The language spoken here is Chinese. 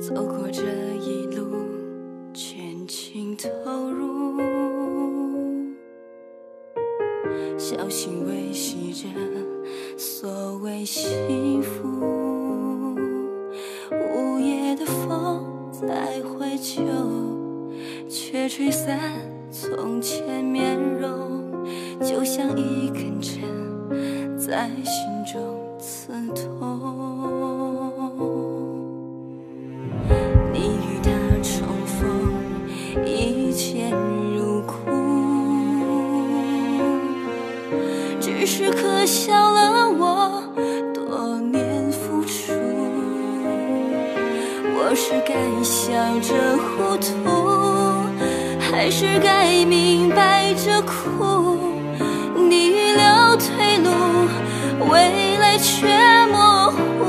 走过这一路，全情投入，小心维系着所谓幸福。午夜的风在怀旧，却吹散从前面容，就像一根针在心中刺痛。你与他重逢，一见如故，只是可笑了我多年付出。我是该笑着糊涂，还是该明白着苦？你预留退路，未来却模糊。